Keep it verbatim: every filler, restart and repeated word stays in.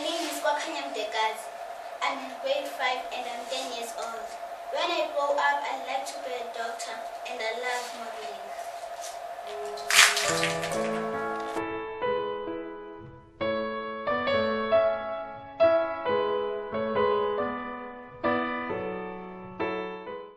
name is Kwakhanya Mdekazi. I'm in grade five and I'm ten years old. When I grow up, I'd like to be a doctor and I love modeling.